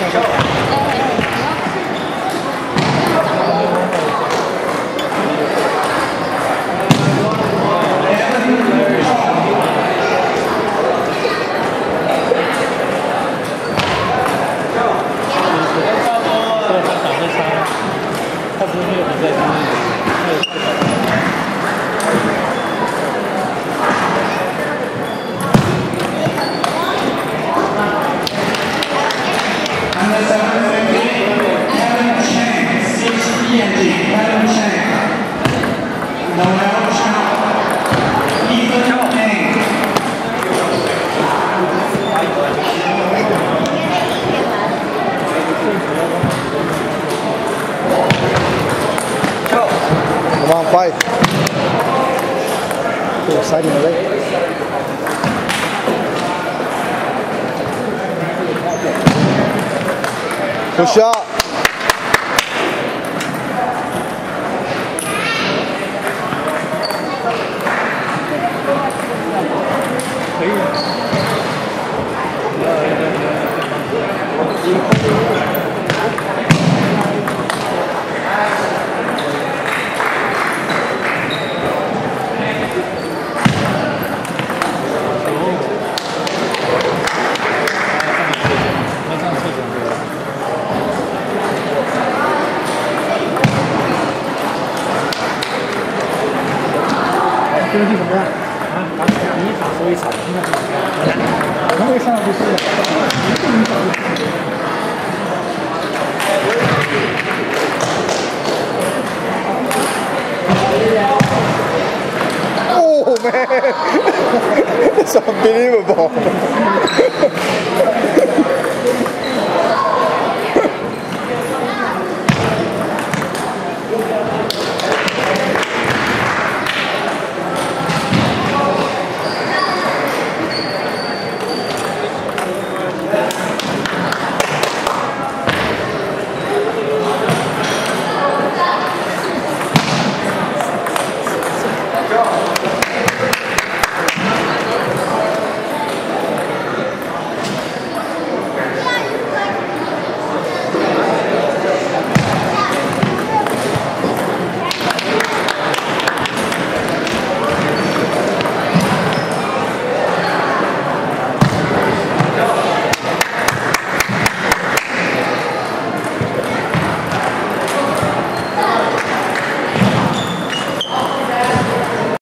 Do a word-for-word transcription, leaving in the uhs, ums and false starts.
他不是那个比赛经历的。 Come on, fight. You're exciting, right? Good shot. 这个是什么呀？啊，打你一场输一场，现在我们会上去输的。 Oh man, it's unbelievable.